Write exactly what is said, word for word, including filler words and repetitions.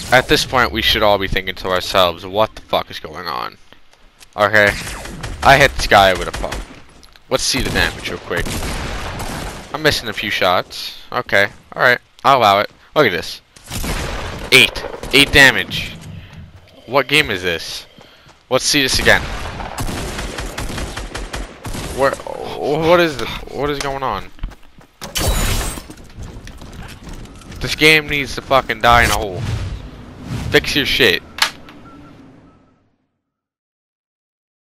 At this point, we should all be thinking to ourselves, what the fuck is going on? Okay. I hit this guy with a pump. Let's see the damage real quick. I'm missing a few shots. Okay. Alright. I'll allow it. Look at this. Eight. Eight damage. What game is this? Let's see this again. Where? What is it? What is going on? This game needs to fucking die in a hole. Fix your shit.